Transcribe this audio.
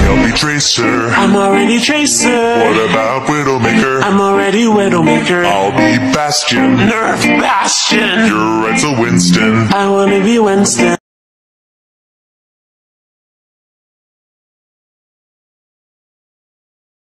I'll be Tracer. I'm already Tracer. What about Widowmaker? I'm already Widowmaker. I'll be Bastion. Nerf Bastion. You're Edsel Winston. I wanna be Winston.